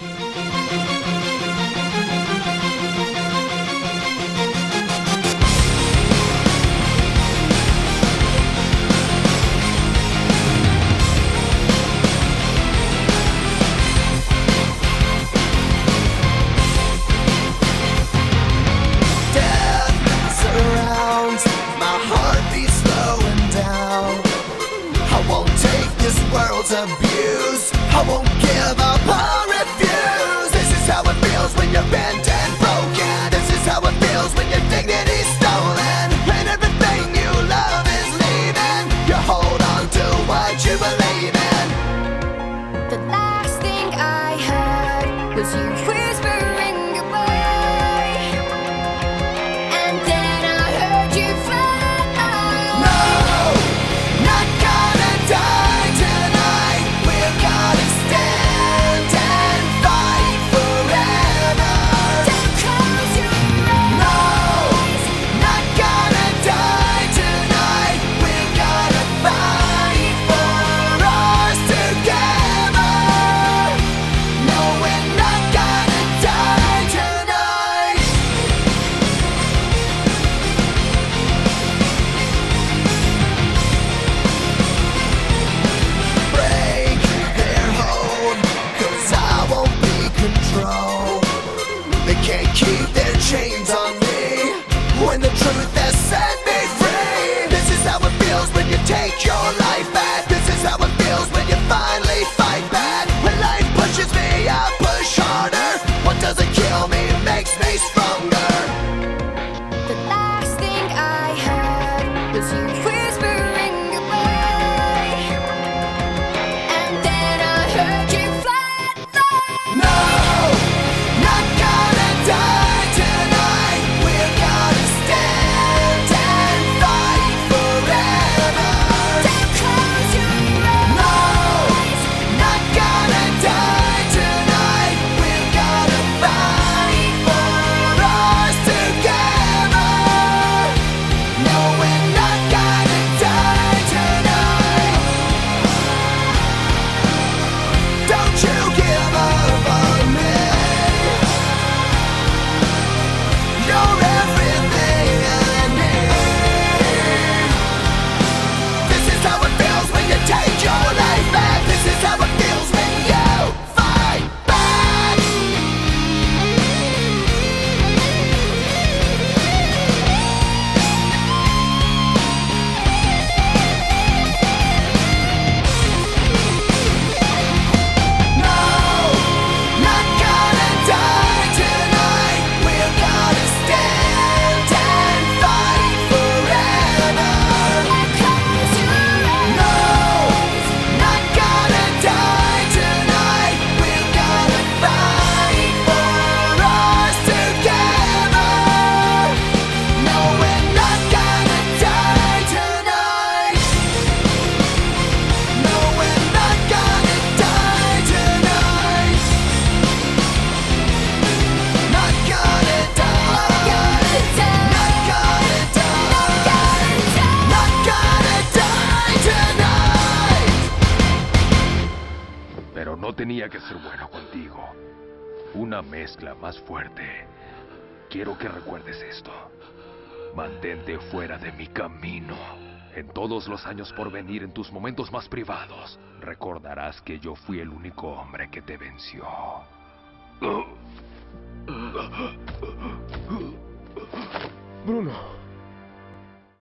Abuse. I won't give up or refuse. This is how it feels when you're bent and broken. This is how it feels when your dignity's stolen and everything you love is leaving. You hold on to what you believe in. The last thing I heard was you whispering goodbye, and then I heard you fly. No, not gonna die tonight. We're gonna stand and fight forever. Don't close your eyes. No, not gonna die tonight. We're gonna fight for us together. No, we're not gonna die tonight. Break their hold, 'cause I won't be controlled. They can't keep their chains on me when the truth has set me free. This is how it feels when you take your life back. This is how it feels when you finally fight back. When life pushes me, I push harder. What doesn't kill me makes me stronger. The last thing I heard was you whispering goodbye, and then I heard you fly. No, not gonna die tonight. We're gonna stand and fight forever. Don't close your eyes. No, not gonna die tonight. We're gonna fight for us together. No, we're not gonna die tonight. Don't you give up on me. You're everything I need. This is how it feels when you take your life back. This is how it feels when you fight back. No, not gonna die tonight. We're gonna stand and fight forever. Close your eyes. No, not gonna die tonight. We're gonna fight for us together. No, we're not gonna die tonight. No, we're not gonna die tonight. Not gonna die. Not gonna die. Not gonna die tonight. Pero no tenía que ser bueno contigo. Una mezcla más fuerte. Quiero que recuerdes esto. Mantente fuera de mi camino. En todos los años por venir, en tus momentos más privados, recordarás que yo fui el único hombre que te venció. Bruno.